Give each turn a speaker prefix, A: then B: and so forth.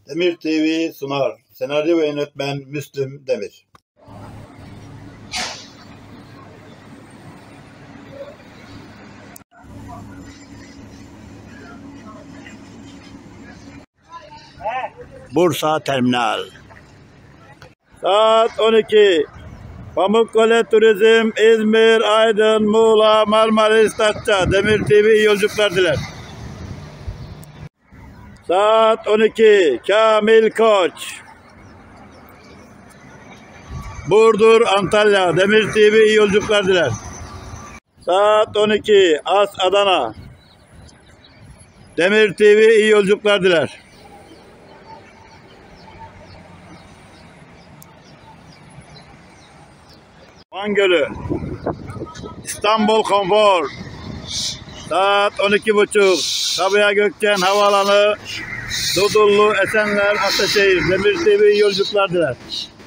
A: Demir TV sunar. Senaryo ve yönetmen Müslüm Demir. Bursa Terminal. Saat 12. Pamukkale Turizm, İzmir, Aydın, Muğla, Marmaris, Datça. Demir TV iyi yolculuklar diler. Saat 12. Kamil Koç. Burdur, Antalya. Demir TV iyi yolculuklar diler. Saat 12. As, Adana. Demir TV iyi yolculuklar diler. Van Gölü. İstanbul Konfor. Saat 12.30. Sabiha Gökçen Havaalanı. Dudullu, Esenler, Ataşehir. Demir TV iyi yolculuklar diler.